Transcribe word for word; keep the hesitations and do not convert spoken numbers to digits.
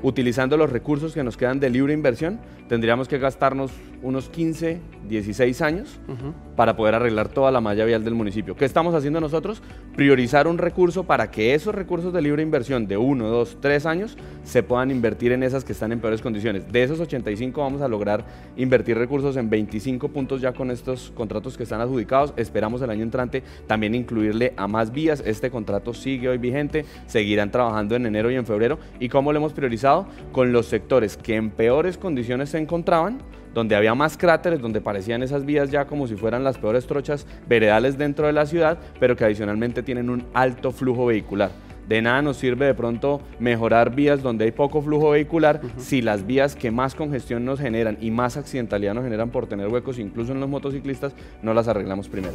utilizando los recursos que nos quedan de libre inversión, tendríamos que gastarnos unos quince, dieciséis años uh-huh. para poder arreglar toda la malla vial del municipio. ¿Qué estamos haciendo nosotros? Priorizar un recurso para que esos recursos de libre inversión de uno, dos, tres años se puedan invertir en esas que están en peores condiciones. De esos ochenta y cinco vamos a lograr invertir recursos en veinticinco puntos ya con estos contratos que están adjudicados. Esperamos el año entrante también incluirle a más vías. Este contrato sigue hoy vigente, seguirán trabajando en enero y en febrero. ¿Y cómo lo hemos priorizado? Con los sectores que en peores condiciones se encontraban, donde había más cráteres, donde parecían esas vías ya como si fueran las peores trochas veredales dentro de la ciudad, pero que adicionalmente tienen un alto flujo vehicular. De nada nos sirve de pronto mejorar vías donde hay poco flujo vehicular uh-huh. si las vías que más congestión nos generan y más accidentalidad nos generan por tener huecos, incluso en los motociclistas, no las arreglamos primero.